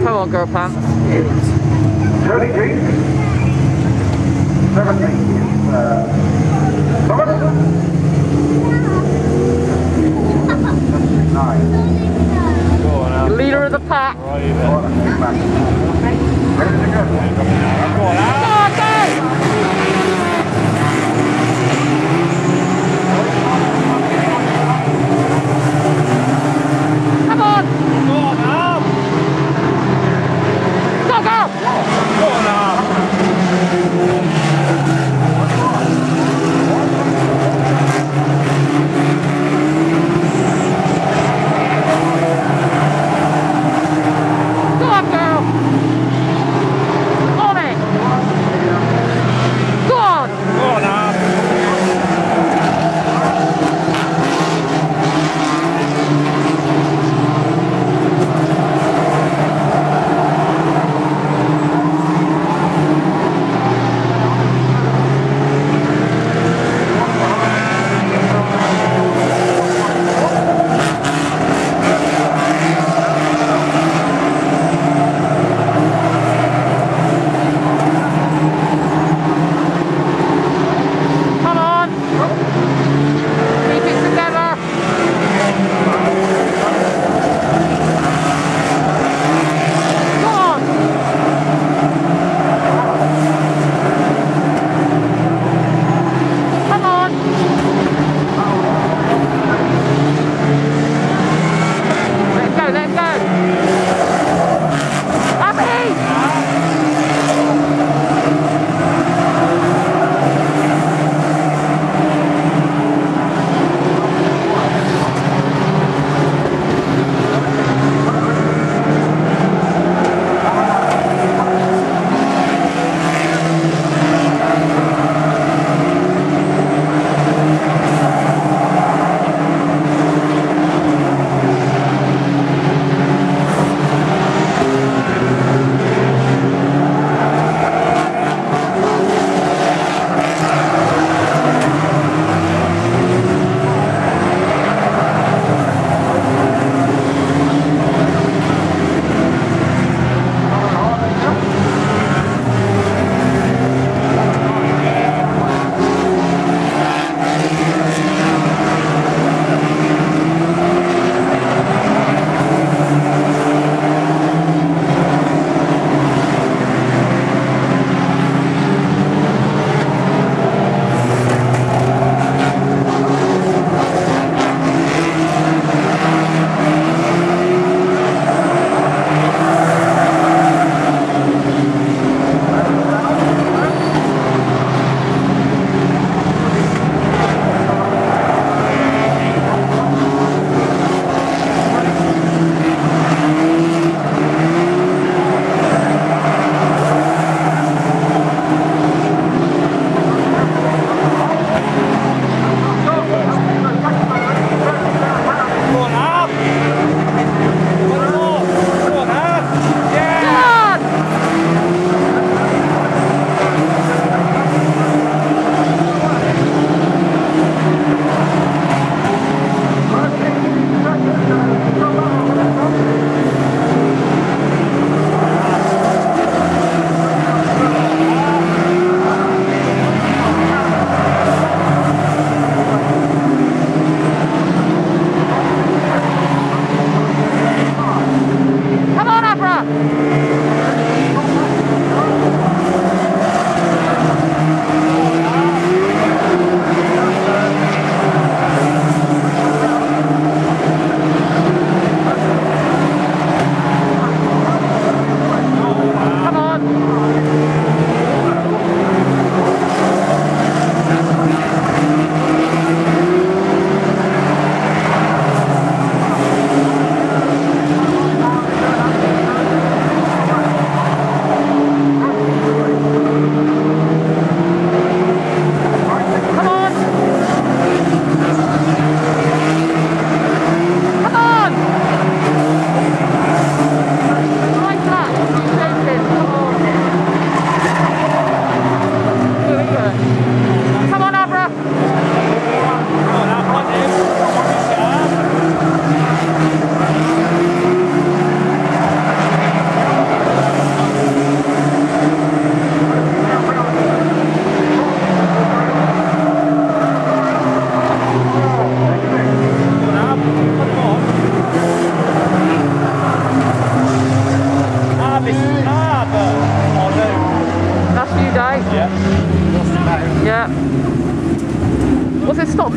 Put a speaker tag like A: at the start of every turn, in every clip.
A: Come on, girl pants.
B: 33. 17 is Thomas. 9.
C: Go on, Al.
A: Leader of the pack.
C: Right there.
B: Ready to go.
C: Go on, Al.
A: Go on, go! Come on!
C: Go on, Al.
A: Go, go!
C: Go on, Al.
A: Go on, girl! On it!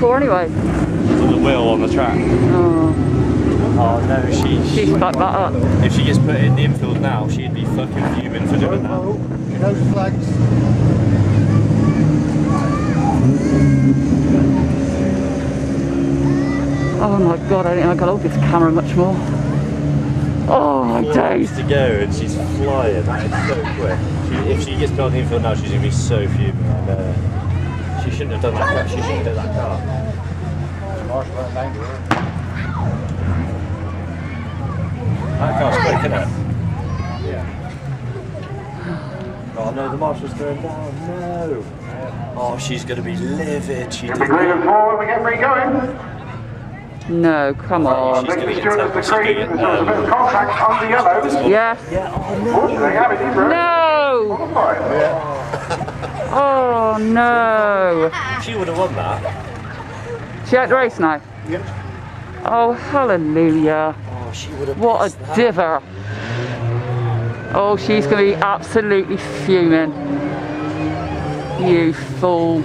A: for anyway?
C: The wheel on the track.
A: Oh,
C: Oh no,
A: she's fucked that up.
C: if she gets put in the infield now, she'd be fucking fuming for doing that.
B: You know the flags.
A: Oh my god, I don't think I can hold this camera much more. Oh my days.
C: To go and she's flying. That is so quick. If she gets put on the infield now, she's gonna be so fuming. She shouldn't have done that. She shouldn't have done that car. That car's quick, isn't it? Yeah. Oh no, the marshal's going down. No. Oh, she's gonna be livid. She
B: You'll
C: did
B: be green
C: that.
B: and 4 when we get going.
A: No, come on.
C: She's
B: Make
C: gonna
B: the
C: get
B: stewards the
C: she's gonna
B: green.
C: get,
B: There's a bit of contact on the yellows.
A: Yes.
C: Yeah. Oh no.
B: Fortunately, have it, Ebro.
A: No!
B: Qualified.
A: Oh no.
C: She would have won that.
A: She out the race now?
B: Yep.
A: Oh, hallelujah.
C: Oh, she would have.
A: What a
C: missed that.
A: diver. Oh, she's going to be absolutely fuming. You fool.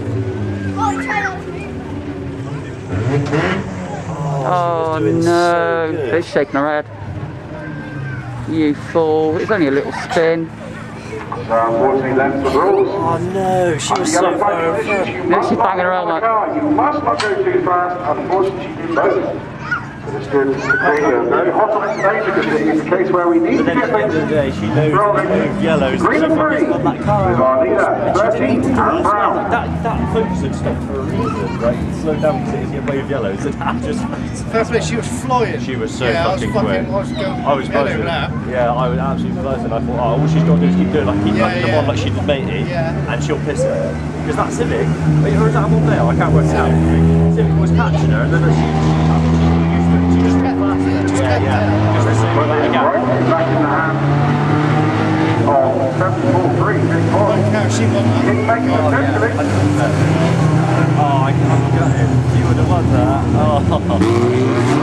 A: Oh
C: doing
A: no.
C: so good.
A: They're shaking her head. You fool. It's only a little spin.
B: So unfortunately, that's the rules.
C: Oh no, she was so far in front.
A: No, she's banging around like.
B: You must not go too fast. Unfortunately, she did both. So the stewards agree. Very hot on it today because it's a case where we need to
C: But then
B: get
C: at the end of the day, she knows
B: rolling.
C: the yellows.
B: Green and
C: She's
B: three.
C: on that car.
B: With our leader, 13, and Brown.
C: That focus had stopped for a reason, right? Slow down because it hit wave yellows, and I just.
D: First bit, she was flying.
C: She was so
D: yeah,
C: fucking quick.
D: I was going
C: I was buzzing. Yeah, I was absolutely buzzing. I thought, oh, all she's got to do is keep doing like keep
D: Yeah,
C: nudging them
D: yeah.
C: on like she did matey,
D: Yeah.
C: and she'll piss her. Because that Civic, or is that one there? I can't work it out. Civic was catching her, and then she just went faster. Yeah. Because they're so
B: Well,
C: like
B: it's
C: again.
B: right back in the hand of 743. Big boy.
D: No, she won that.
B: King making a attempt to it.
C: Oh, I can't get it. You would have won that. Oh.